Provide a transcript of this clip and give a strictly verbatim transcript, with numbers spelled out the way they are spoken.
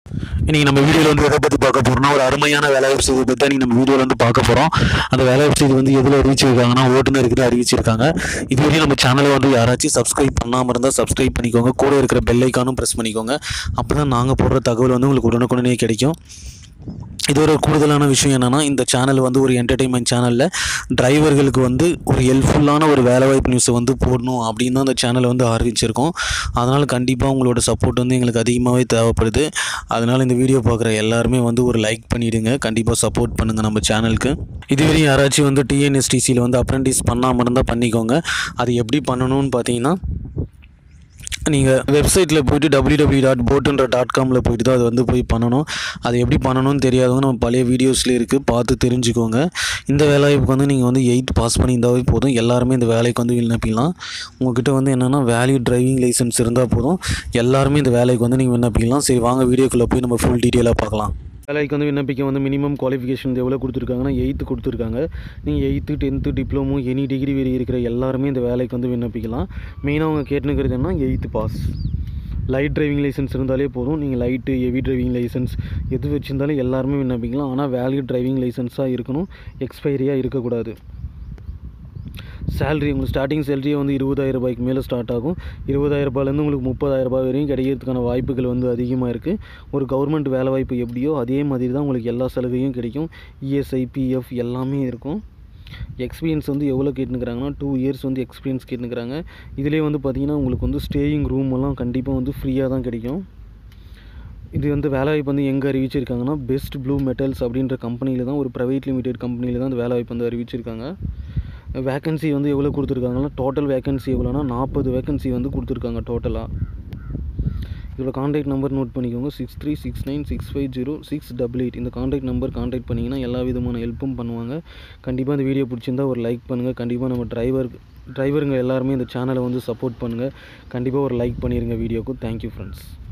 இன்னைக்கு நம்ம வீடியோவில் வந்து எதை பற்றி பார்க்க போகிறோம்னா ஒரு அருமையான வேலைவாய்ப்பு செய்தி பற்றி நீங்கள் நம்ம வீடியோவில் வந்து பார்க்க போகிறோம். அந்த வேலைவாய்ப்பு செய்தி வந்து எதில் அறிவிச்சிருக்காங்கன்னா ஓட்டுநருக்கு தான் அறிவிச்சிருக்காங்க. இதுவரையும் நம்ம சேனலை வந்து யாராச்சும் சப்ஸ்கிரைப் பண்ணாமல் இருந்தால் சப்ஸ்கிரைப் பண்ணிக்கோங்க. கூட இருக்கிற பெல் ஐக்கானும் ப்ரெஸ் பண்ணிக்கோங்க. அப்போ தான் நாங்கள் போடுற தகவல் வந்து உங்களுக்கு உடனுக்குடனே கிடைக்கும். இது ஒரு கூடுதலான விஷயம் என்னென்னா, இந்த சேனல் வந்து ஒரு என்டர்டெயின்மெண்ட் சேனலில் டிரைவர்களுக்கு வந்து ஒரு ஹெல்ப்ஃபுல்லான ஒரு வேலைவாய்ப்பு நியூஸை வந்து போடணும் அப்படின்னு தான் அந்த சேனலை வந்து ஆரம்பிச்சிருக்கோம். அதனால் கண்டிப்பாக உங்களோட சப்போர்ட் வந்து எங்களுக்கு அதிகமாகவே தேவைப்படுது. அதனால் இந்த வீடியோ பார்க்குற எல்லாருமே வந்து ஒரு லைக் பண்ணிவிடுங்க. கண்டிப்பாக சப்போர்ட் பண்ணுங்கள் நம்ம சேனலுக்கு. இதுவரையும் யாராச்சும் வந்து டிஎன்எஸ்டிசியில் வந்து அப்ரெண்டிஸ் பண்ணாமல் இருந்தால் பண்ணிக்கோங்க. அது எப்படி பண்ணணும்னு பார்த்தீங்கன்னா, நீங்கள் வெப்சைட்டில் போய்ட்டு டபிள்யூ டபிள்யூ டாட் போட்டுன்ற டாட் காமில் போய்ட்டு தான் அது வந்து போய் பண்ணணும். அது எப்படி பண்ணணும்னு தெரியாதவங்க நம்ம பழைய வீடியோஸில் இருக்குது, பார்த்து தெரிஞ்சுக்கோங்க. இந்த வேலைவாய்ப்புக்கு வந்து நீங்கள் வந்து எயித் பாஸ் பண்ணியிருந்தாவே போதும். எல்லாருமே இந்த வேலைக்கு வந்து விண்ணப்பிக்கலாம். உங்கள்கிட்ட வந்து என்னென்னா வேலிட் டிரைவிங் லைசன்ஸ் இருந்தால் போதும். எல்லாருமே இந்த வேலைக்கு வந்து நீங்கள் விண்ணப்பிக்கலாம். சரி, வாங்க வீடியோக்குள்ளே போய் நம்ம ஃபுல் டீட்டெயிலாக பார்க்கலாம். வேலைக்கு வந்து விண்ணப்பிக்க வந்து மினிமம் குவாலிஃபிகேஷன் எவ்வளோ கொடுத்துருக்காங்கன்னா எயித்து கொடுத்துருக்காங்க. நீங்கள் eight tenth diploma any degree வெளி இருக்கிற எல்லாருமே இந்த வேலைக்கு வந்து விண்ணப்பிக்கலாம். மெயினாக அவங்க கேட்டுனுக்கிறது என்ன, eight pass, light driving licence இருந்தாலே போதும். நீங்கள் லைட்டு ஹெவி டிரைவிங் லைசன்ஸ் எது வச்சுருந்தாலும் எல்லாருமே விண்ணப்பிக்கலாம். ஆனால் வேலிட் டிரைவிங் லைசன்ஸாக இருக்கணும், எக்ஸ்பைரியாக இருக்கக்கூடாது. சேலரி உங்களுக்கு ஸ்டார்டிங் சேலரியே வந்து இருபதாயிரம் ரூபாய்க்கு மேலே ஸ்டார்ட் ஆகும். இருபதாயிரம் ரூபாயிலேருந்து உங்களுக்கு முப்பதாயிரம் ரூபாய் வரையும் கிடைக்கிறதுக்கான வாய்ப்புகள் வந்து அதிகமாக இருக்குது. ஒரு கவர்மெண்ட் வேலை வாய்ப்பு எப்படியோ அதே மாதிரி தான் உங்களுக்கு எல்லா சலுகையும் கிடைக்கும். இஎஸ்ஐ, பிஎஃப் எல்லாமே இருக்கும். எக்ஸ்பீரியன்ஸ் வந்து எவ்வளோ கேட்டுனுக்கிறாங்கன்னா டூ இயர்ஸ் வந்து எக்ஸ்பீரியன்ஸ் கேட்டுனுக்கிறாங்க. இதிலே வந்து பார்த்திங்கன்னா உங்களுக்கு வந்து ஸ்டேயிங் ரூம் எல்லாம் கண்டிப்பாக வந்து ஃப்ரீயாக தான் கிடைக்கும். இது வந்து வேலைவாய்ப்பு வந்து எங்கே அறிவிச்சிருக்காங்கன்னா பெஸ்ட் ப்ளூ மெட்டல்ஸ் அப்படின்ற கம்பெனியில் தான், ஒரு ப்ரைவேட் லிமிடெட் கம்பெனியில் தான் அந்த வேலைவாய்ப்பு வந்து அறிவிச்சிருக்காங்க. வேக்கன்சி வந்து எவ்வளோ கொடுத்துருக்காங்கன்னா டோட்டல் வேக்கன்சி எவ்வளோனா நாற்பது வேக்கன்சி வந்து கொடுத்துருக்காங்க டோட்டலாக. இதோட கான்டாக்ட் நம்பர் நோட் பண்ணிக்கோங்க, six three six nine six five zero six double eight. இந்த கான்டாக்ட் நம்பர் கான்டாக்ட் பண்ணிங்கன்னா எல்லா விதமான ஹெல்ப்பும் பண்ணுவாங்க. கண்டிப்பாக இந்த வீடியோ பிடிச்சிருந்தால் ஒரு லைக் பண்ணுங்கள். கண்டிப்பாக நம்ம டிரைவர் டிரைவருங்க எல்லாருமே இந்த சேனலை வந்து சப்போர்ட் பண்ணுங்கள். கண்டிப்பாக ஒரு லைக் பண்ணிடுங்க வீடியோக்கு. Thank you friends.